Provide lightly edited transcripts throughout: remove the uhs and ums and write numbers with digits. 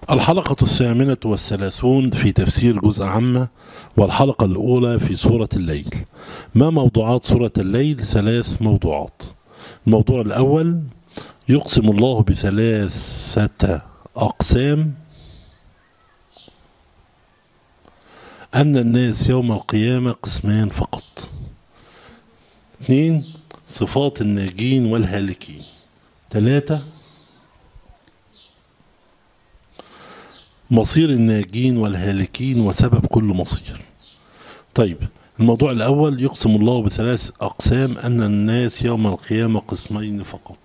الحلقة 38 في تفسير جزء عامة، والحلقة الأولى في سورة الليل. ما موضوعات سورة الليل؟ 3 موضوعات. الموضوع الأول: يقسم الله ب3 أقسام أن الناس يوم القيامة قسمان فقط. 2 صفات الناجين والهالكين. 3 مصير الناجين والهالكين وسبب كل مصير. طيب، الموضوع الأول: يقسم الله ب3 أقسام أن الناس يوم القيامة قسمين فقط.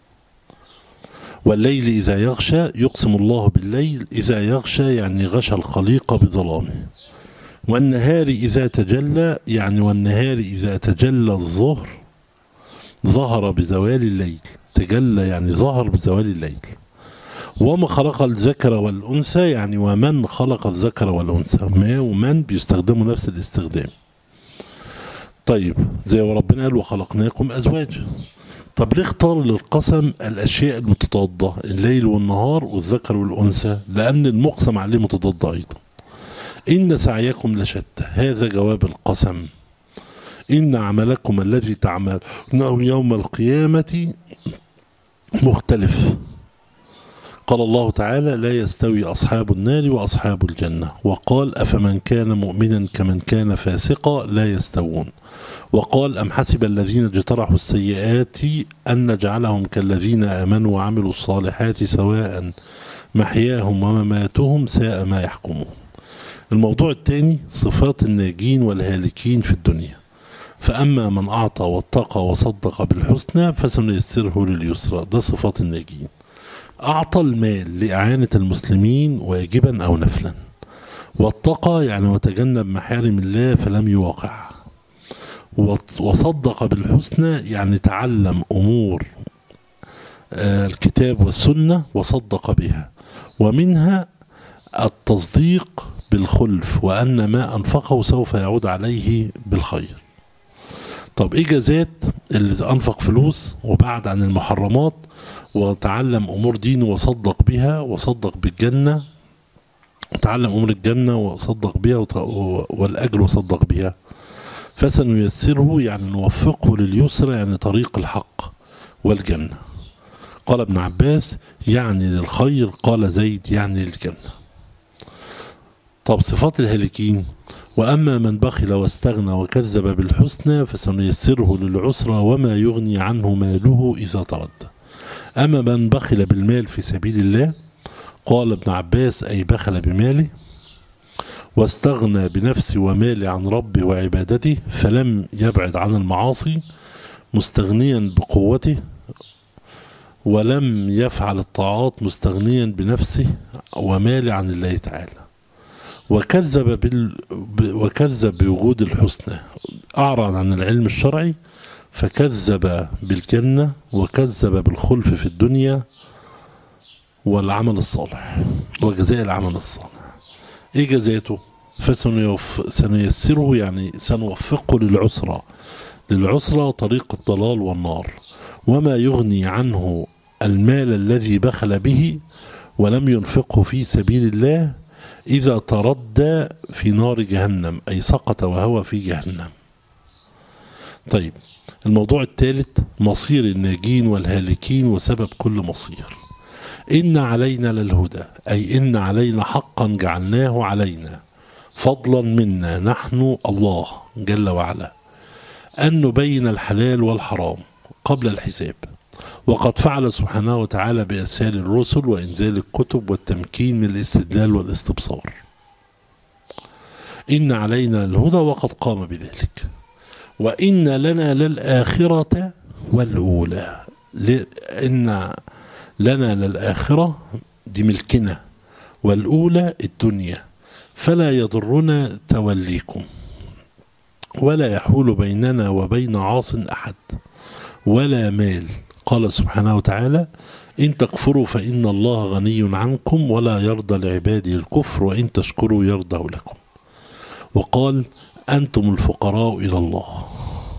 والليل إذا يغشى، يقسم الله بالليل إذا يغشى يعني غشى الخليقة بظلامه. والنهار إذا تجلى يعني والنهار إذا تجلى الظهر ظهر بزوال الليل. تجلى يعني ظهر بزوال الليل. وما خلق الذكر والأنثى يعني ومن خلق الذكر والأنثى. ما ومن بيستخدموا نفس الاستخدام. طيب، زي ما ربنا قال: وخلقناكم أزواجا. طب ليه اختار للقسم الأشياء المتضادة، الليل والنهار والذكر والأنثى؟ لأن المقسم عليه متضاد أيضا. إن سعيكم لشتى، هذا جواب القسم. إن عملكم الذي تعملونه يوم القيامة مختلف. قال الله تعالى: لا يستوي أصحاب النار وأصحاب الجنة. وقال: أفمن كان مؤمنا كمن كان فاسقا لا يستوون. وقال: أم حسب الذين اجترحوا السيئات أن نجعلهم كالذين آمنوا وعملوا الصالحات سواء محياهم ومماتهم ساء ما يحكمون. الموضوع الثاني: صفات الناجين والهالكين في الدنيا. فأما من أعطى واتقى وصدق بالحسنى فسنيسره لليسرى. ده صفات الناجين. أعطى المال لإعانة المسلمين واجبا أو نفلا. واتقى يعني وتجنب محارم الله فلم يواقعها. وصدق بالحسنى يعني تعلم أمور الكتاب والسنة وصدق بها، ومنها التصديق بالخلف وأن ما أنفقه سوف يعود عليه بالخير. طب إيه جزات اللي أنفق فلوس وبعد عن المحرمات وتعلم أمور دينه وصدق بها وصدق بالجنة؟ تعلم أمور الجنة وصدق بها والأجر وصدق بها. فسنيسره يعني نوفقه لليسر يعني طريق الحق والجنة. قال ابن عباس: يعني للخير. قال زيد: يعني للجنة. طب صفات الهالكين: وأما من بخل واستغنى وكذب بالحسنى فسنيسره للعسرى وما يغني عنه ماله إذا تردى. أما من بخل بالمال في سبيل الله، قال ابن عباس: أي بخل بماله واستغنى بنفسه وماله عن ربه وعبادته فلم يبعد عن المعاصي مستغنيا بقوته ولم يفعل الطاعات مستغنيا بنفسه وماله عن الله تعالى. وكذب بوجود الحسنى، أعرض عن العلم الشرعي فكذب بالجنة وكذب بالخلف في الدنيا والعمل الصالح وجزاء العمل الصالح. ايه جزاته؟ فسنيسره يعني سنوفقه للعسرى طريق الضلال والنار. وما يغني عنه المال الذي بخل به ولم ينفقه في سبيل الله إذا تردى في نار جهنم، أي سقط وهو في جهنم. طيب، الموضوع الثالث: مصير الناجين والهالكين وسبب كل مصير. إن علينا للهدى، أي إن علينا حقا جعلناه علينا فضلا منا نحن الله جل وعلا أن نبين الحلال والحرام قبل الحساب. وقد فعل سبحانه وتعالى بإرسال الرسل وإنزال الكتب والتمكين من الاستدلال والاستبصار. إن علينا للهدى وقد قام بذلك. وإن لنا للآخرة والأولى. إن لنا للآخرة دي ملكنا، والأولى الدنيا، فلا يضرنا توليكم ولا يحول بيننا وبين عاص أحد ولا مال. قال سبحانه وتعالى: إن تكفروا فإن الله غني عنكم ولا يرضى لعباده الكفر وإن تشكروا يرضه لكم. وقال: أنتم الفقراء إلى الله.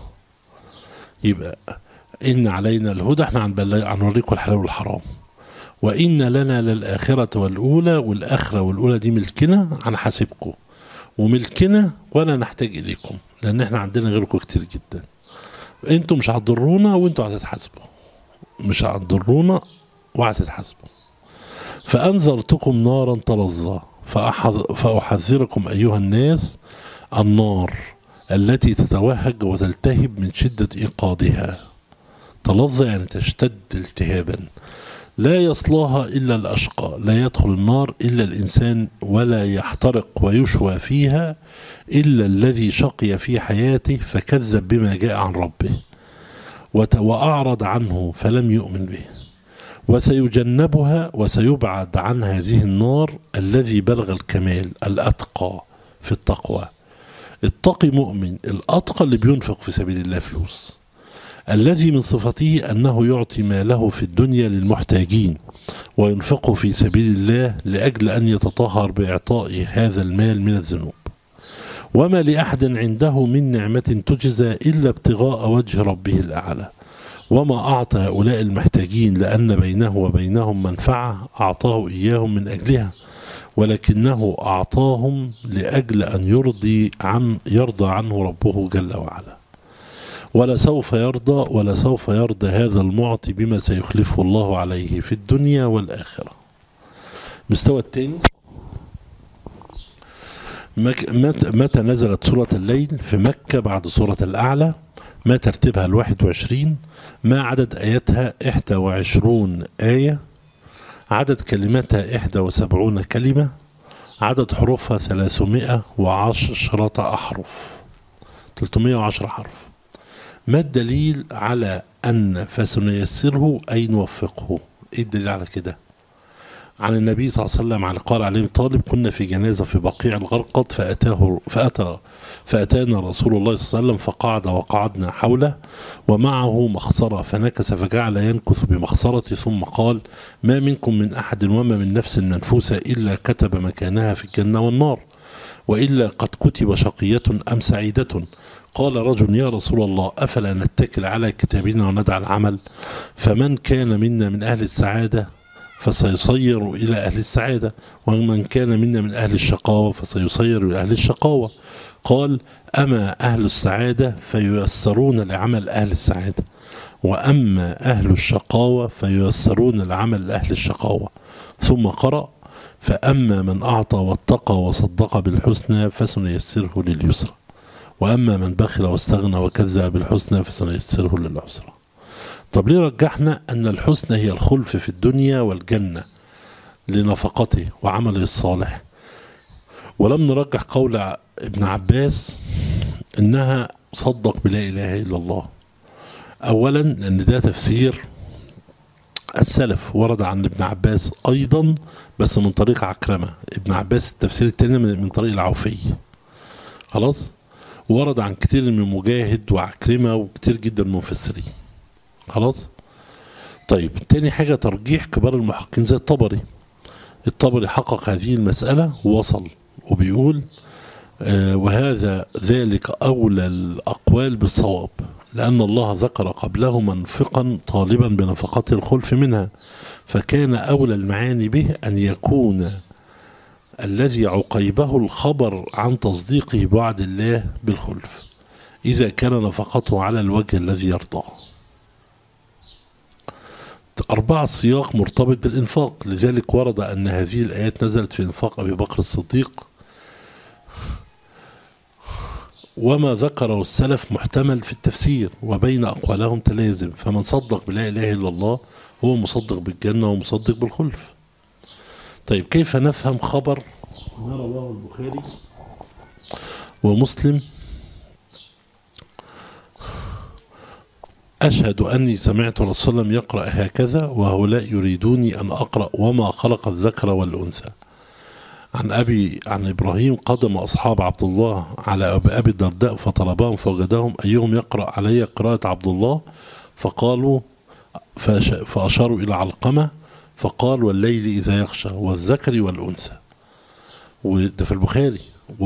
يبقى إن علينا الهدى، احنا هنوريكم الحلال والحرام. وإن لنا للآخرة والأولى، والآخرة والأولى دي ملكنا هنحاسبكم، وملكنا ولا نحتاج إليكم لأن احنا عندنا غيركم كتير جدا. انتوا مش هتضرونا وانتوا هتتحاسبوا، مش هتضرونا وهتتحاسبوا. فأنذرتكم نارا تلظى فأحذركم أيها الناس النار التي تتوهج وتلتهب من شدة إيقادها. تلظى يعني تشتد التهابا. لا يصلاها إلا الأشقى، لا يدخل النار إلا الإنسان، ولا يحترق ويشوى فيها إلا الذي شقي في حياته فكذب بما جاء عن ربه وأعرض عنه فلم يؤمن به. وسيجنبها وسيبعد عن هذه النار الذي بلغ الكمال الأتقى في التقوى. التقي مؤمن، الأتقى اللي بينفق في سبيل الله فلوس، الذي من صفته أنه يعطي ماله في الدنيا للمحتاجين وينفقه في سبيل الله لأجل أن يتطهر بإعطاء هذا المال من الذنوب. وما لأحد عنده من نعمة تجزى إلا ابتغاء وجه ربه الأعلى. وما أعطى هؤلاء المحتاجين لأن بينه وبينهم منفعة أعطاه إياهم من أجلها، ولكنه أعطاهم لأجل أن يرضى عنه ربه جل وعلا. ولا سوف يرضى هذا المعطي بما سيخلفه الله عليه في الدنيا والآخرة. مستوى الثاني، متى نزلت سورة الليل في مكة بعد سورة الأعلى؟ ما ترتيبها 21؟ ما عدد آياتها؟ 21 آية. عدد كلماتها 71 كلمة. عدد حروفها 310 أحرف، 310 حرف. ما الدليل على أن فسنيسره أي نوفقه؟ إيه الدليل على كده؟ عن النبي صلى الله عليه وسلم على قال عليه طالب: كنا في جنازة في بقيع الغرقد فأتانا رسول الله صلى الله عليه وسلم فقعد وقعدنا حوله ومعه مخصرة فنكس فجعل ينكث بمخصرته ثم قال: ما منكم من أحد وما من نفس منفوسة إلا كتب مكانها في الجنة والنار، وإلا قد كتب شقية أم سعيدة. قال رجل: يا رسول الله أفلا نتكل على كتابنا وندع العمل؟ فمن كان منا من أهل السعادة فسيصير إلى أهل السعادة، ومن كان منا من أهل الشقاوة فسيصير إلى أهل الشقاوة. قال: أما أهل السعادة فييسرون لعمل أهل السعادة، وأما أهل الشقاوة فييسرون لعمل أهل الشقاوة. ثم قرأ: فأما من أعطى واتقى وصدق بالحسنى فسنيسره لليسرى، وأما من بخل واستغنى وكذب بالحسنى فسنيسره للعسرى. طب ليه رجحنا أن الحسنى هي الخلف في الدنيا والجنة لنفقته وعمله الصالح، ولم نرجح قول ابن عباس إنها صدق بلا إله إلا الله؟ أولا لأن ده تفسير السلف، ورد عن ابن عباس أيضا بس من طريق عكرمة. ابن عباس التفسير الثاني من طريق العوفي، خلاص. ورد عن كتير من مجاهد وعكرمة وكتير جدا من المفسرين، خلاص. طيب تاني حاجة ترجيح كبار المحققين زي الطبري. الطبري حقق هذه المسألة ووصل وبيقول وهذا ذلك أولى الأقوال بالصواب، لأن الله ذكر قبله منفقا طالبا بنفقات الخلف منها، فكان أولى المعاني به أن يكون الذي عقيبه الخبر عن تصديقه بوعد الله بالخلف إذا كان نفقته على الوجه الذي يرضاه. 4 السياق مرتبط بالإنفاق، لذلك ورد أن هذه الآيات نزلت في إنفاق أبي بكر الصديق، وما ذكره السلف محتمل في التفسير وبين أقوالهم تلازم، فمن صدق بلا إله إلا الله هو مصدق بالجنة ومصدق بالخلف. طيب كيف نفهم خبر ما رواه البخاري ومسلم: أشهد أني سمعت رسول الله يقرأ هكذا وهؤلاء يريدوني أن أقرأ وما خلق الذكر والأنثى. عن إبراهيم: قدم أصحاب عبد الله على أبي الدرداء فطلبهم فوجدهم أيهم يقرأ علي قراءة عبد الله، فقالوا فأشاروا إلى علقمة فقال: والليل إذا يغشى والذكر والأنثى. وده في البخاري.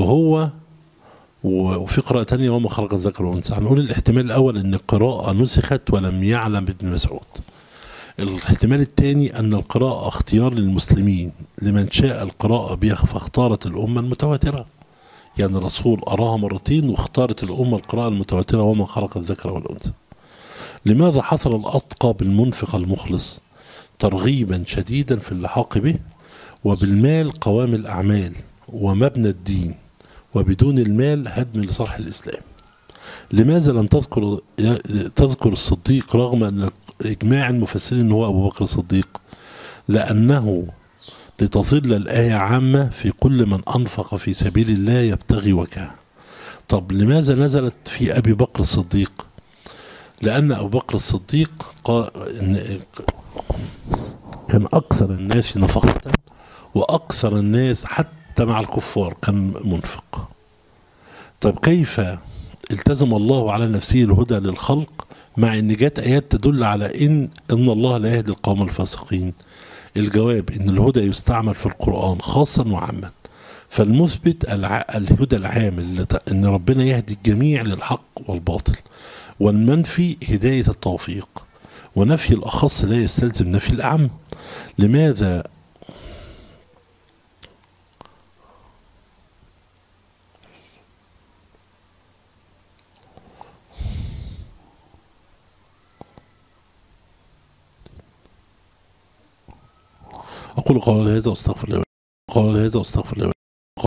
وفي قراءة تانية: وما خلق الذكر والأنثى. هنقول الاحتمال الأول أن القراءة نسخت ولم يعلم ابن مسعود. الاحتمال الثاني أن القراءة اختيار للمسلمين لمن شاء القراءة بها، فاختارت الأمة المتواترة. يعني الرسول أراها مرتين واختارت الأمة القراءة المتواترة، وما خلق الذكر والأنثى. لماذا حصل الأتقى بالمنفق المخلص؟ ترغيبا شديدا في اللحاق به، وبالمال قوام الأعمال ومبنى الدين، وبدون المال هدم لصالح الإسلام. لماذا لم تذكر الصديق رغم أن إجماع المفسرين أنه هو أبو بكر الصديق؟ لأنه لتظل الآية عامة في كل من أنفق في سبيل الله يبتغي وجهه. طب لماذا نزلت في أبي بكر الصديق؟ لأن أبو بكر الصديق كان أكثر الناس نفقة، وأكثر الناس حتى مع الكفار كان منفق. طب كيف التزم الله على نفسه الهدى للخلق مع ان جت ايات تدل على ان الله لا يهدي القوم الفاسقين؟ الجواب ان الهدى يستعمل في القرآن خاصا وعاما. فالمثبت الهدى العام ان ربنا يهدي الجميع للحق والباطل، والمنفي هداية التوفيق، ونفي الأخص لا يستلزم نفي الأعم. لماذا أقول قول هذا واستغفر الله